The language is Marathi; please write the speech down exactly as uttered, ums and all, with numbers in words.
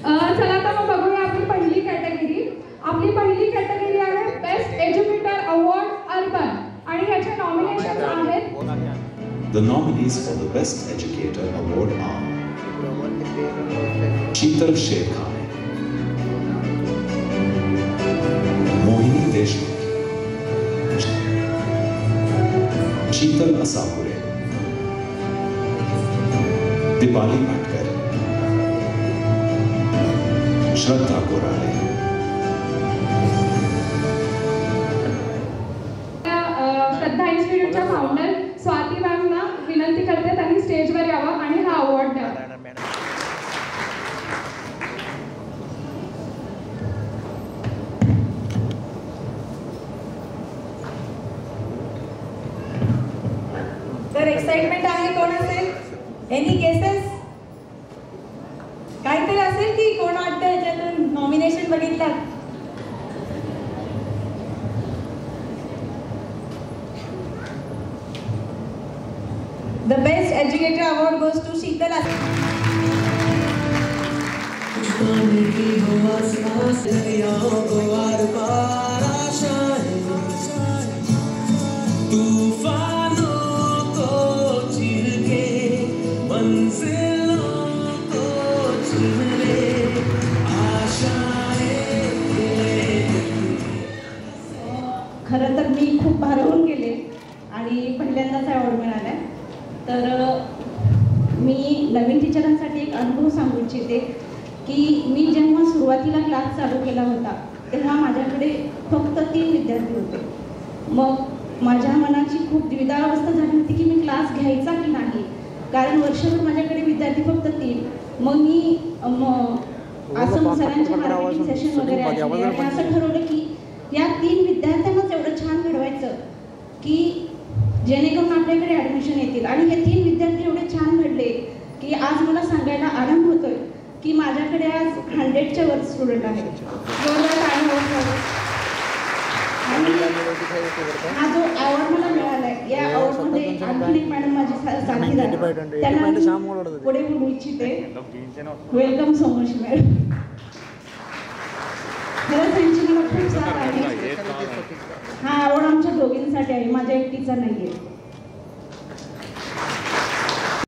चला तर मग बघूया आपली पहिली कॅटेगरी. आपली पहिली कॅटेगरी आहे बेस्ट एज्युकेटर अवॉर्ड अर्बन आणि याचे नॉमिनेशन आहेत. The nominees for the Best Educator Award are Sheetal Shekhar, Mohini Deshmukh, Sheetal Asapure, Dipali Bhatkar, Shraddha Korale. Shraddha इन्स्टिट्यूटच्या फाउंडर स्वाती मॅमना विनंती करते त्यांनी स्टेजवर यावं आणि हा अवॉर्ड द्यावा. तर एक्साइटमेंट आहे. कोण असेल? Any cases? काहीतरी असेल की कोण वाटतं याच्यातून नॉमिनेशन बघितलं? The best educator award goes to Sheetal खरं तर मी खूप भारावून गेले आणि पहिल्यांदाच अवॉर्ड मिळाला. तर मी नवीन टीचरांसाठी एक अनुभव सांगू इच्छिते की मी जेव्हा सुरुवातीला क्लास चालू केला होता तेव्हा माझ्याकडे फक्त तीन विद्यार्थी होते. मग माझ्या मनाची खूप द्विधावस्था झाली होती की मी क्लास घ्यायचा की नाही, कारण वर्षभर माझ्याकडे विद्यार्थी फक्त तीन. मग मी असं सरांच्या मार्केटिंग सेशन वगैरे आणि असं ठरवलं की या तीन विद्यार्थ्यांनाच एवढं छान घडवायचं की जेणेकरून आपल्याकडे ॲडमिशन येतील. आणि हे तीन विद्यार्थी एवढे छान घडले की आज मला सांगायला आनंद होतोय की माझ्याकडे आज हंड्रेडच्या वर स्टुडंट आहेत. हा जो अवॉर्ड मला मिळाला आहे या अवॉर्डमध्ये आणखी एक मॅडम माझी साथीदार त्यांना पुढे बोलू इच्छिते. Welcome so much madam. खरंच त्यांची मला खूप साथ आहे. हा अवॉर्ड आमच्या दोघींसाठी आहे, माझ्या एकटीचा नाही आहे.